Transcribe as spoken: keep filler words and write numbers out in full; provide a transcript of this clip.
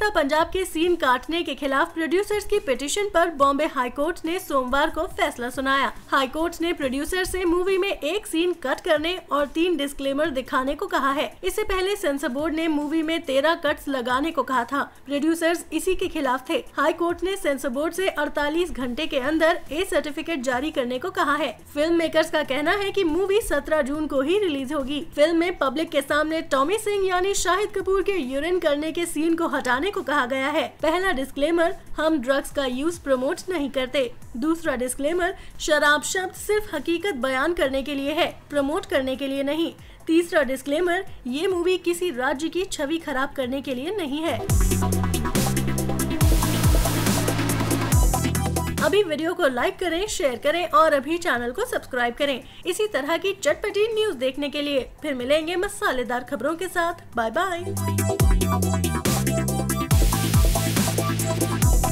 उड़ता पंजाब के सीन काटने के खिलाफ प्रोड्यूसर्स की पिटीशन पर बॉम्बे हाई कोर्ट ने सोमवार को फैसला सुनाया। हाई कोर्ट ने प्रोड्यूसर से मूवी में एक सीन कट करने और तीन डिस्क्लेमर दिखाने को कहा है। इससे पहले सेंसर बोर्ड ने मूवी में तेरह कट्स लगाने को कहा था। प्रोड्यूसर्स इसी के खिलाफ थे। हाई कोर्ट ने सेंसर बोर्ड से अड़तालीस घंटे के अंदर ए सर्टिफिकेट जारी करने को कहा है। फिल्म मेकर्स का कहना है कि मूवी सत्रह जून को ही रिलीज होगी। फिल्म में पब्लिक के सामने टॉमी सिंह यानी शाहिद कपूर के यूरिन करने के सीन को हटाने को कहा गया है। पहला डिस्क्लेमर, हम ड्रग्स का यूज प्रमोट नहीं करते। दूसरा डिस्क्लेमर, शराब शब्द सिर्फ हकीकत बयान करने के लिए है, प्रमोट करने के लिए नहीं। तीसरा डिस्क्लेमर, ये मूवी किसी राज्य की छवि खराब करने के लिए नहीं है। अभी वीडियो को लाइक करें, शेयर करें और अभी चैनल को सब्सक्राइब करें इसी तरह की चटपटी न्यूज देखने के लिए। फिर मिलेंगे मसालेदार खबरों के साथ। Bye bye.